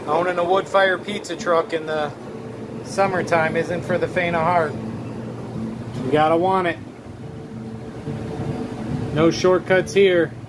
Owning a wood fire pizza truck in the summertime isn't for the faint of heart. You gotta want it. No shortcuts here.